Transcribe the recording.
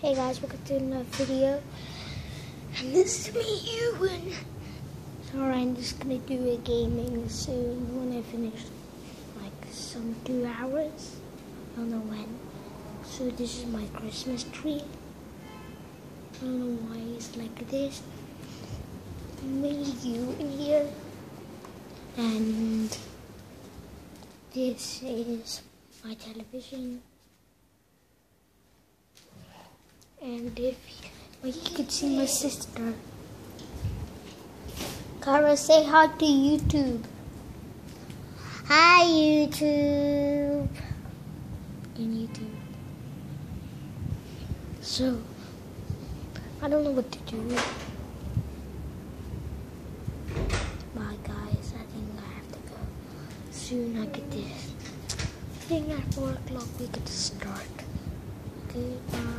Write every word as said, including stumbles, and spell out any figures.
Hey guys, welcome to another video. And this is me, Ewan. So I'm just gonna do a gaming soon when I finish, like some two hours. I don't know when. So this is my Christmas tree. I don't know why it's like this. Maybe you in here. And this is my television. And if well, you could see my sister. Cara, say hi to YouTube. Hi, YouTube. In YouTube. So, I don't know what to do. Bye, guys. I think I have to go. Soon I get this. I think at four o'clock we get to start. Okay, bye.